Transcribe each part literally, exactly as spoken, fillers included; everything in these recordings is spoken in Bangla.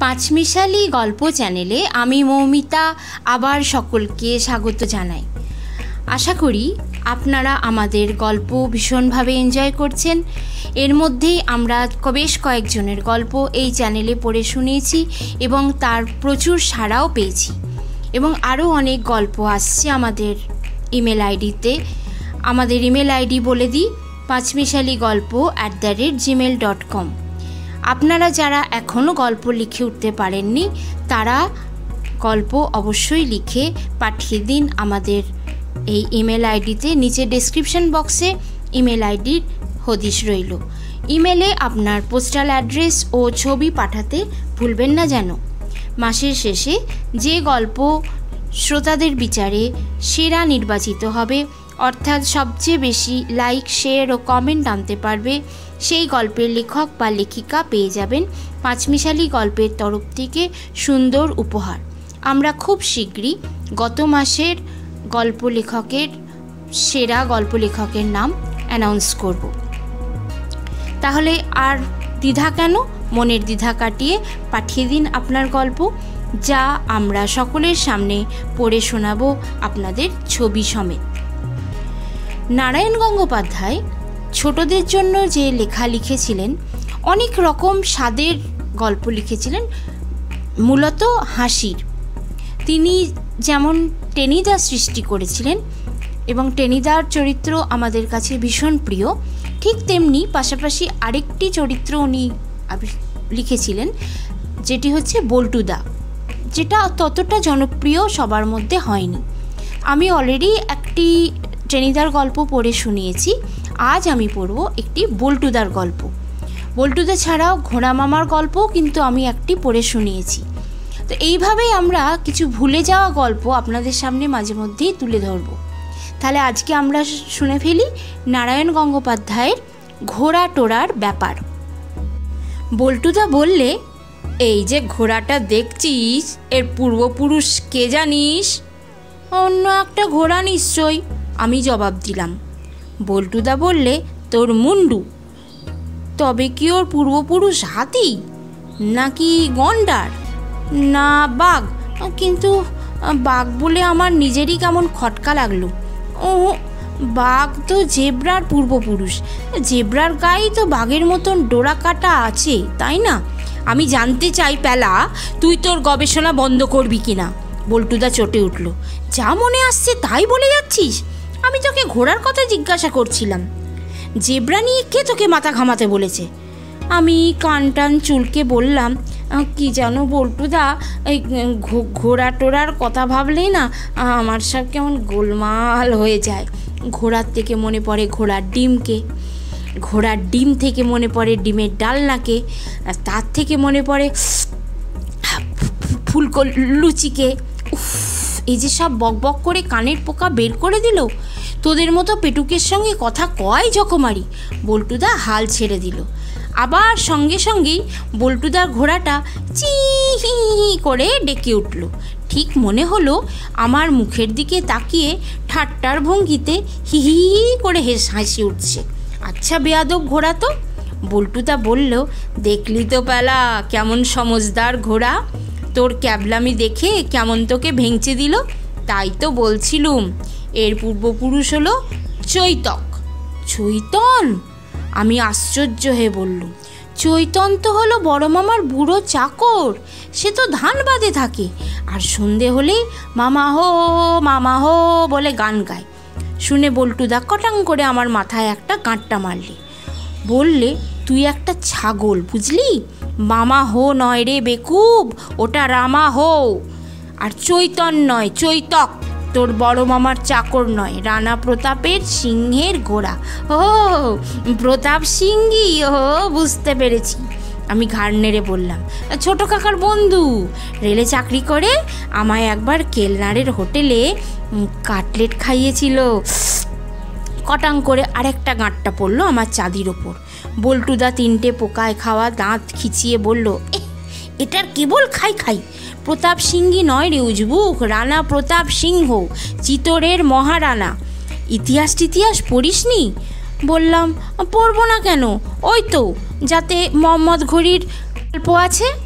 পাঁচমিশালি গল্প চ্যানেলে আমি মৌমিতা আবার সকলকে স্বাগত জানাই। আশা করি আপনারা আমাদের গল্প ভীষণভাবে এনজয় করছেন। এর মধ্যেই আমরা বেশ কয়েকজনের গল্প এই চ্যানেলে পড়ে শুনিয়েছি এবং তার প্রচুর সাড়াও পেয়েছি, এবং আরও অনেক গল্প আসছে আমাদের ইমেল আইডিতে। আমাদের ইমেল আইডি বলে দিই, পাঁচমিশালি গল্প at the rate gmail dot com. আপনারা যারা এখনও গল্প লিখে উঠতে পারেননি তারা গল্প অবশ্যই লিখে পাঠিয়ে দিন আমাদের এই ইমেল আইডিতে। নিচে ডেসক্রিপশন বক্সে ইমেল আইডির হদিশ রইল। ইমেলে আপনার পোস্টাল অ্যাড্রেস ও ছবি পাঠাতে ভুলবেন না যেন। মাসের শেষে যে গল্প শ্রোতাদের বিচারে সেরা নির্বাচিত হবে, অর্থাৎ সবচেয়ে বেশি লাইক, শেয়ার ও কমেন্ট আনতে পারবে, সেই গল্পের লেখক বা লেখিকা পেয়ে যাবেন পাঁচমিশালি গল্পের তরফ থেকে সুন্দর উপহার। আমরা খুব শীঘ্রই গত মাসের গল্প লেখকের সেরা গল্প লেখকের নাম অ্যানাউন্স করব। তাহলে আর দ্বিধা কেন, মনের দ্বিধা কাটিয়ে পাঠিয়ে দিন আপনার গল্প, যা আমরা সকলের সামনে পড়ে শোনাবো আপনাদের ছবি সমেত। নারায়ণ গঙ্গোপাধ্যায় ছোটদের জন্য যে লেখা লিখেছিলেন, অনেক রকম স্বাদের গল্প লিখেছিলেন, মূলত হাসির। তিনি যেমন টেনিদা সৃষ্টি করেছিলেন এবং টেনিদার চরিত্র আমাদের কাছে ভীষণ প্রিয়, ঠিক তেমনি পাশাপাশি আরেকটি চরিত্র উনি লিখেছিলেন, যেটি হচ্ছে বল্টুদা, যেটা ততটা জনপ্রিয় সবার মধ্যে হয়নি। আমি অলরেডি একটি টেনিদার গল্প পড়ে শুনিয়েছি, আজ আমি পড়ব একটি বল্টুদার গল্প। বল্টুদা ছাড়াও ঘোড়া মামার গল্প কিন্তু আমি একটি পড়ে শুনিয়েছি। তো এইভাবেই আমরা কিছু ভুলে যাওয়া গল্প আপনাদের সামনে মাঝে মধ্যেই তুলে ধরব। তাহলে আজকে আমরা শুনে ফেলি নারায়ণ গঙ্গোপাধ্যায়ের ঘোড়া টোড়ার ব্যাপার। বল্টুদা বললে, এই যে ঘোড়াটা দেখছিস, এর পূর্বপুরুষ কে জানিস? অন্য একটা ঘোড়া নিশ্চয়, আমি জবাব দিলাম। বল্টুদা বললে, তোর মুন্ডু। তবে কি ওর পূর্বপুরুষ হাতি নাকি গন্ডার না বাঘ? কিন্তু বাঘ বলে আমার নিজেরই কেমন খটকা লাগলো। ও, বাঘ তো জেব্রার পূর্বপুরুষ। জেব্রার গায়ে তো বাঘের মতন ডোরা কাটা আছে, তাই না? আমি জানতে চাই প্যালা, তুই তোর গবেষণা বন্ধ করবি কিনা? বল্টুদা চটে উঠল। যা মনে আসছে তাই বলে যাচ্ছিস? আমি তোকে ঘোড়ার কথা জিজ্ঞাসা করছিলাম। জেব্রা নিয়ে কে তোকে মাথা ঘামাতে বলেছে? আমি কান টান চুলকে বললাম, কি জানো বল্টুদা, এই ঘোড়া টোড়ার কথা ভাবলেই না আমার সব কেমন গোলমাল হয়ে যায়। ঘোড়ার থেকে মনে পড়ে ঘোড়ার ডিমকে, ঘোড়ার ডিম থেকে মনে পড়ে ডিমের ডালনাকে, তার থেকে মনে পড়ে ফুলকো লুচিকে। উফ, এই যে সব বক বক করে কানের পোকা বের করে দিল। তোদের মতো পেটুকের সঙ্গে কথা কয় যকমারি। বল্টুদা হাল ছেড়ে দিল। আবার সঙ্গে সঙ্গেই বল্টুদার ঘোড়াটা চি হি করে ডেকে উঠল। ঠিক মনে হলো আমার মুখের দিকে তাকিয়ে ঠাট্টার ভঙ্গিতে হি হি করে হেস হাসি উঠছে। আচ্ছা বেয়াদব ঘোড়া তো। বল্টুদা বলল, দেখলি তো প্যালা কেমন সমজদার ঘোড়া, তোর ক্যাবলামি দেখে কেমন তোকে ভেঙচে দিল। তাই তো বলছিলুম, এর পূর্বপুরুষ হলো চৈতক। চৈতন? আমি আশ্চর্য হয়ে বললুম, চৈতন তো হলো বড় মামার বুড়ো চাকর, সে তো ধান বাদে থাকে, আর সন্ধে হলেই মামা হো মামা হো বলে গান গায়। শুনে বল্টুদা কটাং করে আমার মাথায় একটা গাঁটটা মারলে। বললে, তুই একটা ছাগল বুঝলি? মামা হো নয় রে বেকুব, ওটা রামা হো। আর চৈতন নয়, চৈতক, তোর বড় মামার চাকর নয়, রানা প্রতাপের সিংহের ঘোড়া। ও, প্রতাপ সিংহি, ও বুঝতে পেরেছি। আমি ঘাড় নেড়ে বললাম, ছোট কাকার বন্ধু, রেলে চাকরি করে আমায় একবার কেলনারের হোটেলে কাটলেট খাইয়েছিল। কটাং করে আরেকটা গাঁটটা পড়লো আমার চাঁদির ওপর। বল্টুদা তিনটে পোকায় খাওয়া দাঁত খিচিয়ে বলল, এটার কেবল খাই খাই। প্রতাপ সিংহি নয় রে উজবুক, রানা প্রতাপ সিংহ, চিতোরের মহারানা। ইতিহাস টিতিহাস পড়িসনি? বললাম, পড়বো না কেন, ওই তো যাতে মোহাম্মদ ঘুরির গল্প আছে।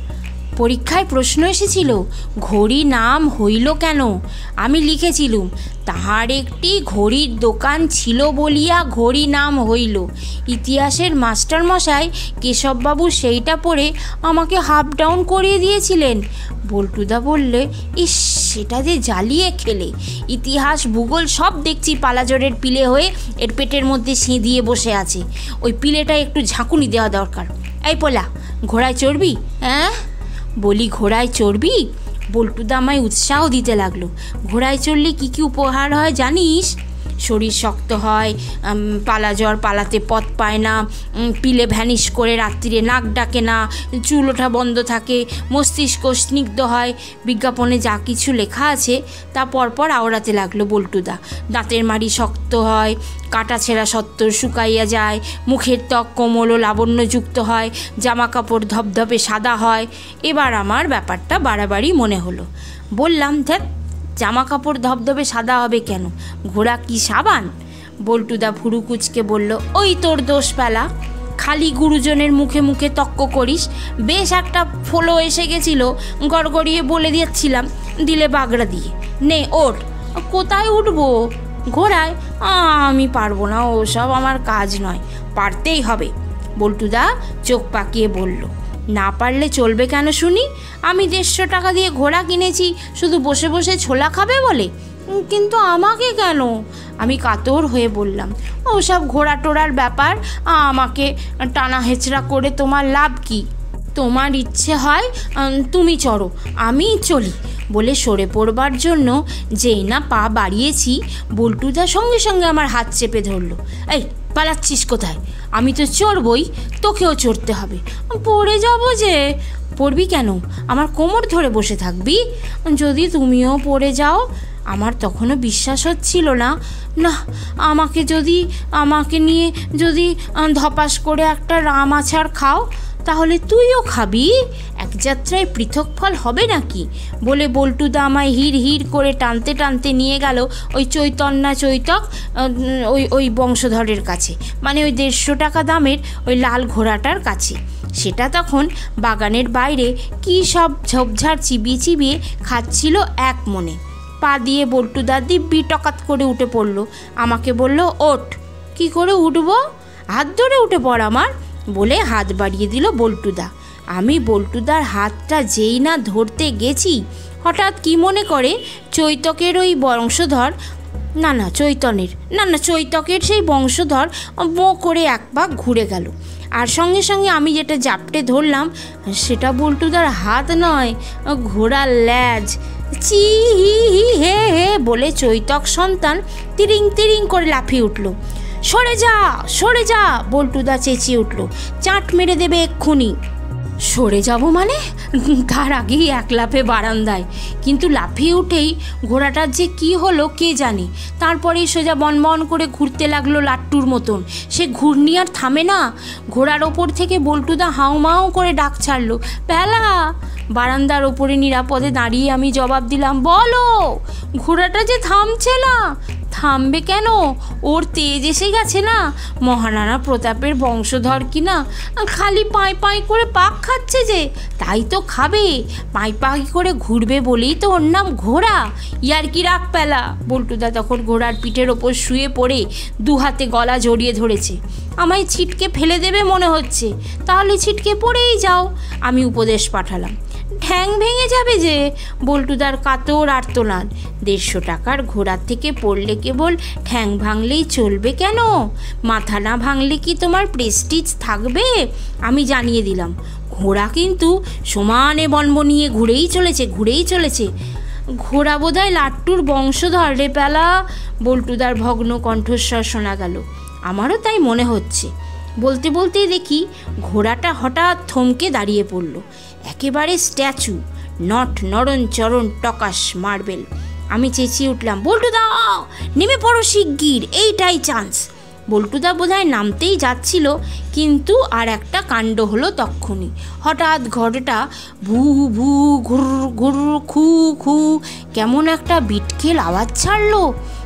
পরীক্ষায় প্রশ্ন এসেছিল, ঘড়ি নাম হইল কেন? আমি লিখেছিলুম, তাহার একটি ঘড়ির দোকান ছিল বলিয়া ঘড়ি নাম হইল। ইতিহাসের মাস্টারমশাই কেশববাবু সেইটা পড়ে আমাকে হাফ ডাউন করিয়ে দিয়েছিলেন। বল্টুদা বললে, ইস, সেটা যে জ্বালিয়ে খেলে। ইতিহাস ভূগোল সব দেখছি পালাজোরের পিলে হয়ে এর পেটের মধ্যে সেঁধিয়ে বসে আছে। ওই পিলেটা একটু ঝাঁকুনি দেওয়া দরকার। এই পোলা, ঘোড়ায় চড়বি? হ্যাঁ বলি, ঘোড়ায় চড়বি? বল্টুদা আমায় উৎসাহ দিতে লাগলো। ঘোড়ায় চড়লে কী কী উপহার হয় জানিস? শরীর শক্ত হয়, পালাজ্বর পালাতে পথ পায় না, পিলে ভ্যানিশ করে রাত্রিরে নাক ডাকে না, চুল ওঠা বন্ধ থাকে, মস্তিষ্ক স্নিগ্ধ হয়। বিজ্ঞাপনে যা কিছু লেখা আছে তা পরপর আওড়াতে লাগলো বল্টুদা। দাঁতের মাড়ি শক্ত হয়, কাটা ছেঁড়া সত্তর শুকাইয়া যায়, মুখের ত্বক কোমল ও লাবণ্যযুক্ত হয়, জামা কাপড় ধপধপে সাদা হয়। এবার আমার ব্যাপারটা বাড়াবাড়ি মনে হলো। বললাম, ধ্যাৎ, জামা কাপড় ধবধবে সাদা হবে কেন? ঘোড়া কি সাবান? বল্টুদা ভুরু কুচকে বলল, ওই তোর দোষ পেলা, খালি গুরুজনের মুখে মুখে তক্ক করিস। বেশ একটা ফলো এসে গেছিল, গড়গড়িয়ে বলে দিচ্ছিলাম, দিলে বাগড়া দিয়ে। নে ওঠ। কোথায় উঠবো? ঘোড়ায়? আমি পারবো না, ওসব আমার কাজ নয়। পারতেই হবে। বল্টুদা চোখ পাকিয়ে বলল, না পারলে চলবে কেন শুনি? আমি দেড়শো টাকা দিয়ে ঘোড়া কিনেছি শুধু বসে বসে ছোলা খাবে বলে। কিন্তু আমাকে কেন? আমি কাতর হয়ে বললাম, ওসব ঘোড়া টোড়ার ব্যাপার, আমাকে টানা হেঁচড়া করে তোমার লাভ কি? তোমার ইচ্ছে হয় তুমি চড়ো, আমি চলি। বলে সরে পড়বার জন্য যেই না পা বাড়িয়েছি, বল্টুদা সঙ্গে সঙ্গে আমার হাত চেপে ধরলো। এই, পালাচ্ছিস কোথায়? আমি তো চড়বই, তোকেও চড়তে হবে। পড়ে যাব যে। পড়বি কেন? আমার কোমর ধরে বসে থাকবি? যদি তুমিও পড়ে যাও? আমার তখনও বিশ্বাস হচ্ছিল না। না, আমাকে যদি আমাকে নিয়ে যদি ধপাস করে একটা রাম আছাড় খাও, তাহলে তুইও খাবি। এক যাত্রায় পৃথক ফল হবে নাকি? বলে বল্টুদা আমায় হিড় হিড় করে টানতে টানতে নিয়ে গেল ওই চৈতন্যা চৈতক ওই ওই বংশধরের কাছে, মানে ওই দেড়শো টাকা দামের ওই লাল ঘোড়াটার কাছে। সেটা তখন বাগানের বাইরে কী সব ঝোপঝাড় চিবিয়ে চিবিয়ে খাচ্ছিল এক মনে। পা দিয়ে বল্টুদা দিব্যি টকাত করে উঠে পড়ল। আমাকে বলল, ওঠ। কি করে উঠবো? হাত ধরে উঠে পড় আমার, বলে হাত বাড়িয়ে দিল বল্টুদা। আমি বল্টুদার হাতটা যেই না ধরতে গেছি, হঠাৎ কি মনে করে চৈতকের ওই বংশধর, না না চৈতনের না না চৈতকের সেই বংশধর মো করে এক পাক ঘুরে গেল। আর সঙ্গে সঙ্গে আমি যেটা জাপটে ধরলাম, সেটা বল্টুদার হাত নয়, ঘোড়ার ল্যাজ। চি হি হি হে হে বলে চৈতক সন্তান তিরিং তিরিং করে লাফিয়ে উঠল। সরে যা, সরে যা, বল্টুদা চেঁচিয়ে উঠল, চাট মেরে দেবে এক্ষুনি। সরে যাব মানে? তার আগেই এক লাফে বারান্দায়। কিন্তু লাফিয়ে উঠেই ঘোড়াটার যে কি হলো কে জানে। তারপরেই সোজা বনবন করে ঘুরতে লাগলো লাট্টুর মতন। সে ঘূর্ণি আর থামে না। ঘোড়ার ওপর থেকে বল্টুদা হাউমাউ করে ডাক ছাড়লো, প্যালা। বারান্দার ওপরে নিরাপদে দাঁড়িয়ে আমি জবাব দিলাম, বলো। ঘোড়াটা যে থামছে না। থামবে কেন? ওর তেজ এসে গেছে না। মহারানা প্রতাপের বংশধর কিনা, খালি পাঁই পাঁই করে পাক খাচ্ছে যে, তাই তো খাবে। পাঁই পাই করে ঘুরবে বলেই তো ওর নাম ঘোড়া। ইয়ার কি রাখ পেলা। বল্টুদা তখন ঘোড়ার পিঠের ওপর শুয়ে পড়ে দু হাতে গলা জড়িয়ে ধরেছে। আমায় ছিটকে ফেলে দেবে মনে হচ্ছে। তাহলে ছিটকে পড়েই যাও, আমি উপদেশ পাঠালাম। ঠ্যাং ভেঙে যাবে যে। বল্টুদার কাতর আর্তনাদ। দেড়শো টাকার ঘোড়ার থেকে পড়লে কেবল ঠ্যাং ভাঙলেই চলবে কেন? মাথা না ভাঙলে কি তোমার প্রেস্টিজ থাকবে? আমি জানিয়ে দিলাম, ঘোড়া কিন্তু সমানে বনবনিয়ে ঘুরেই চলেছে, ঘুরেই চলেছে। ঘোড়া বোধহয় লাট্টুর বংশধর রে পেলা। বল্টুদার ভগ্ন কণ্ঠস্বর শোনা গেল। আমারও তাই মনে হচ্ছে। বলতে বলতেই দেখি ঘোড়াটা হঠাৎ থমকে দাঁড়িয়ে পড়ল। একেবারে স্ট্যাচু, নট নরণ চরণ টকাস মার্বেল। আমি চেঁচিয়ে উঠলাম, বল্টুদা নেমে পড়ো শিগগির, এইটাই চান্স। বল্টুদা বোধহয় নামতেই যাচ্ছিল, কিন্তু আর একটা কাণ্ড হলো তক্ষুনি। হঠাৎ ঘোড়াটা ভু ভু ঘুর ঘুর খু খু কেমন একটা বিটকেল আওয়াজ ছাড়লো।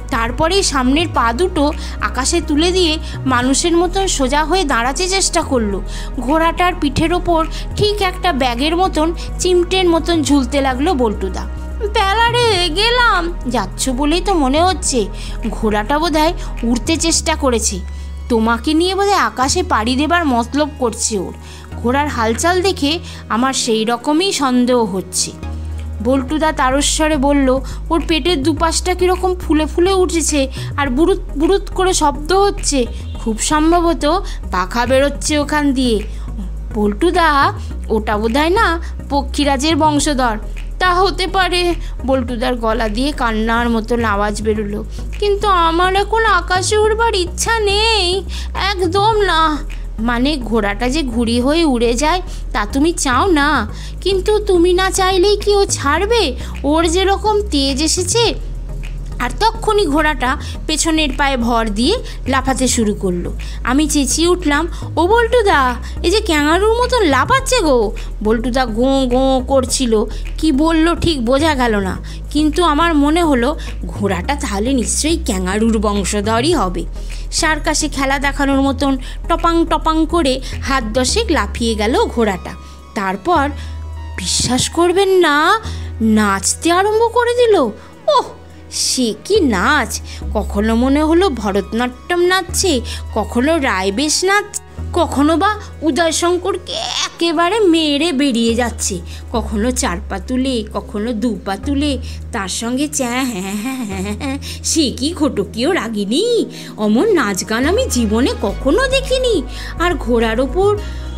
তারপরে সামনের পা দুটো আকাশে তুলে দিয়ে মানুষের মতন সোজা হয়ে দাঁড়াতে চেষ্টা করলো। ঘোড়াটার পিঠের ওপর ঠিক একটা ব্যাগের মতন চিমটের মতন ঝুলতে লাগলো বল্টুদা। প্যালারে গেলাম যাচ্ছ বলেই তো মনে হচ্ছে। ঘোড়াটা বোধহয় উড়তে চেষ্টা করেছে, তোমাকে নিয়ে বোধহয় আকাশে পাড়ি দেবার মতলব করছে ওর। ঘোড়ার হালচাল দেখে আমার সেই রকমই সন্দেহ হচ্ছে। বল্টুদা তারস্বরে বলল, ওর পেটের দুপাশটা কীরকম ফুলে ফুলে উঠেছে আর বুরুত বুরুত করে শব্দ হচ্ছে, খুব সম্ভবত পাখা বেরোচ্ছে ওখান দিয়ে। বল্টুদা, ওটা বোধহয় না পক্ষীরাজের বংশধর। তা হতে পারে। বল্টুদার গলা দিয়ে কান্নার মতন আওয়াজ বেরোলো। কিন্তু আমার এখন আকাশে উড়বার ইচ্ছা নেই, একদম না। মানে ঘোড়াটা যে ঘুড়ি হয়ে উড়ে যায় তা তুমি চাও না, কিন্তু তুমি না চাইলেই কি ও ছাড়বে? ওর যেরকম তেজ এসেছে। আর তক্ষুনি ঘোড়াটা পেছনের পায়ে ভর দিয়ে লাফাতে শুরু করলো। আমি চেঁচিয়ে উঠলাম, ও বল্টুদা, এই যে ক্যাঙারুর মতন লাফাচ্ছে গো। বল্টুদা গোঁ গোঁ করছিল, কি বলল ঠিক বোঝা গেল না, কিন্তু আমার মনে হলো ঘোড়াটা তাহলে নিশ্চয়ই ক্যাঙারুর বংশধরই হবে। সার্কাসে খেলা দেখানোর মতন টপাং টপাং করে হাত দশেক লাফিয়ে গেল ঘোড়াটা। তারপর বিশ্বাস করবেন না, নাচতে আরম্ভ করে দিল। ওহ, সে কি নাচ! কখনো মনে হলো ভরতনাট্যম নাচছে, কখনো রায়বেশ নাচ, কখনো বা উদয়শঙ্করকে একেবারে মেরে বেরিয়ে যাচ্ছে, কখনো চার পা তুলে, কখনো দু পা তুলে, তার সঙ্গে চ্যাঁ হ্যাঁ হ্যাঁ হ্যাঁ হ্যাঁ। সে কি ঘটকিও রাগিনি! অমন নাচ গান আমি জীবনে কখনো দেখিনি। আর ঘোড়ার ওপর,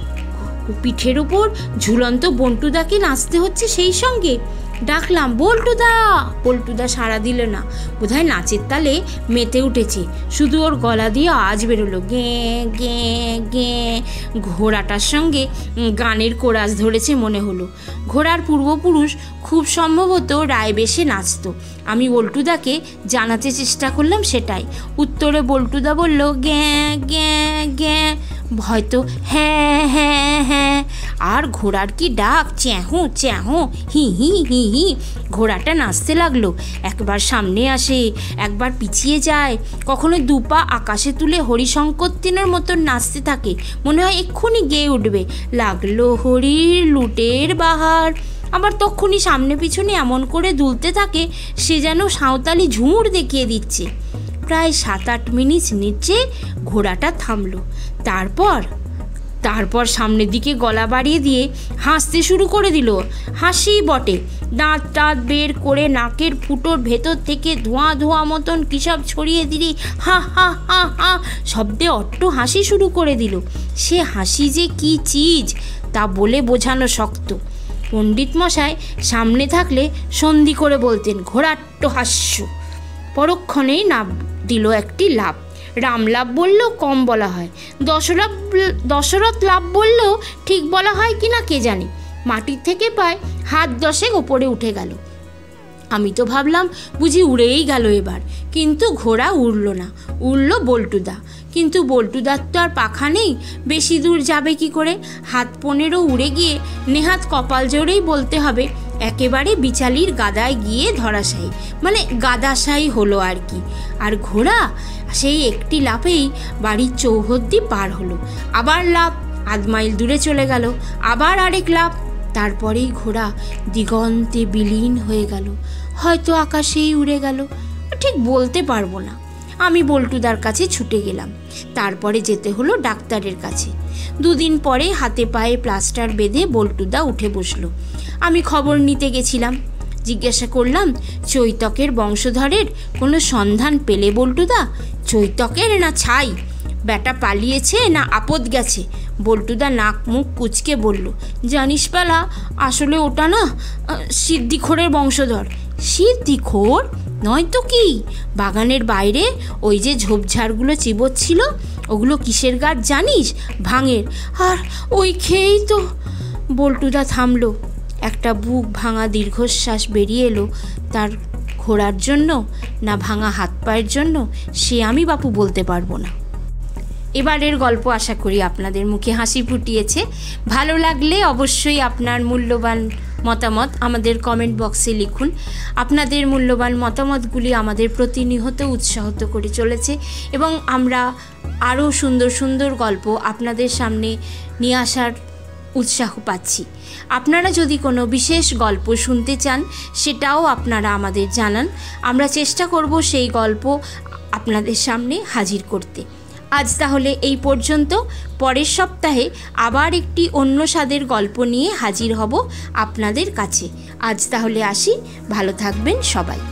পিঠের ওপর ঝুলন্ত বল্টুদাকে নাচতে হচ্ছে সেই সঙ্গে। ডাকলাম, বল্টুদা। বল্টুদা সাড়া দিল না, বোধহয় নাচের তালে মেতে উঠেছে। শুধু ওর গলা দিয়ে আওয়াজ বেরোলো, গেঁ গেঁ গেঁ। ঘোড়াটার সঙ্গে গানের কোরাস ধরেছে মনে হলো। ঘোড়ার পূর্বপুরুষ খুব সম্ভবত রায়বেশে নাচত। আমি বল্টুদাকে জানাতে চেষ্টা করলাম সেটাই। উত্তরে বল্টুদা বলল, গ্যাঁ গ্যাঁ গ্যাঁ, হয়তো হ্যাঁ হ্যাঁ হ্যাঁ। আর ঘোড়ার কি ডাক, চ্যাহো চ্যাহো, হি হি হি হি। ঘোড়াটা নাচতে লাগলো, একবার সামনে আসে, একবার পিছিয়ে যায়, কখনো দুপা আকাশে তুলে হরিশঙ্কর্তিনের মতন নাচতে থাকে, মনে হয় এক্ষুনি গেয়ে উঠবে। লাগলো হরির লুটের বাহার। আবার তক্ষুনি সামনে পিছনে এমন করে দুলতে থাকে সে যেন সাঁওতালি ঝুমুর দেখিয়ে দিচ্ছে। প্রায় সাত আট মিনিট নিচে ঘোড়াটা থামলো। তারপর তারপর সামনের দিকে গলা বাড়িয়ে দিয়ে হাসতে শুরু করে দিল। হাসি বটে, দাঁত টাঁত বের করে নাকের ফুটোর ভেতর থেকে ধোঁয়া ধোঁয়া মতন কিসব ছড়িয়ে দিলি হা হা হা হা শব্দে অট্ট হাসি শুরু করে দিল। সে হাসি যে কি চিজ তা বলে বোঝানো শক্ত। পণ্ডিত মশাই সামনে থাকলে সন্ধি করে বলতেন, ঘোড়াট্ট হাস্য। পরক্ষণেই নাম দিল একটি লাভ। রাম লাভ বললেও কম বলা হয়, দশরথ দশরথ লাভ বললেও ঠিক বলা হয় কি না কে জানে। মাটির থেকে প্রায় হাত দশেক ওপরে উঠে গেল। আমি তো ভাবলাম বুঝি উড়েই গেল এবার, কিন্তু ঘোড়া উড়ল না, উড়ল বল্টুদা। কিন্তু বল্টুদার তো আর পাখা নেই, বেশি দূর যাবে কি করে? হাত পনেরো উড়ে গিয়ে নেহাত কপাল জোরেই বলতে হবে একেবারে বিচালির গাদায় গিয়ে ধরাশায়ী, মানে গাদাশায়ী হলো আর কি। আর ঘোড়া সেই একটি লাফেই বাড়ির চৌহদ্দি পার হলো। আবার লাফ, আধ মাইল দূরে চলে গেল। আবার আরেক লাফ, তারপরেই ঘোড়া দিগন্তে বিলীন হয়ে গেল, হয়তো আকাশেই উড়ে গেল, ঠিক বলতে পারবো না। আমি বল্টুদার কাছে ছুটে গেলাম। তারপরে যেতে হলো ডাক্তারের কাছে। দুদিন পরে হাতে পায়ে প্লাস্টার বেঁধে বল্টুদা উঠে বসলো। আমি খবর নিতে গেছিলাম। জিজ্ঞাসা করলাম, চৈতকের বংশধরের কোনো সন্ধান পেলে বল্টুদা? চৈতকের না ছাই? ব্যাটা পালিয়েছে না আপদ গেছে? বল্টুদা নাক মুখ কুচকে বলল, জানিস পালা, আসলে ওটা না সিদ্দিখোরের বংশধর। সিদ্দিখোর নয়তো কি? বাগানের বাইরে ওই যে ঝোপঝাড়গুলো চিবোচ্ছিল, ওগুলো কিসের গাছ জানিস? ভাঙের। আর ওই খেয়েই তো। বল্টুদা থামলো। একটা বুক ভাঙা দীর্ঘশ্বাস বেরিয়ে এলো। তার ঘোড়ার জন্য না ভাঙা হাত পায়ের জন্য সে আমি বাপু বলতে পারবো না। এবারের গল্প আশা করি আপনাদের মুখে হাসি ফুটিয়েছে। ভালো লাগলে অবশ্যই আপনার মূল্যবান মতামত আমাদের কমেন্ট বক্সে লিখুন। আপনাদের মূল্যবান মতামতগুলি আমাদের প্রতিনিয়ত উৎসাহিত করে চলেছে এবং আমরা আরও সুন্দর সুন্দর গল্প আপনাদের সামনে নিয়ে আসার উৎসাহ পাচ্ছি। আপনারা যদি কোনো বিশেষ গল্প শুনতে চান সেটাও আপনারা আমাদের জানান, আমরা চেষ্টা করব সেই গল্প আপনাদের সামনে হাজির করতে। আজ তাহলে এই পর্যন্ত। পরের সপ্তাহে আবার একটি অন্য স্বাদের গল্প নিয়ে হাজির হব আপনাদের কাছে। আজ তাহলে আসি, ভালো থাকবেন সবাই।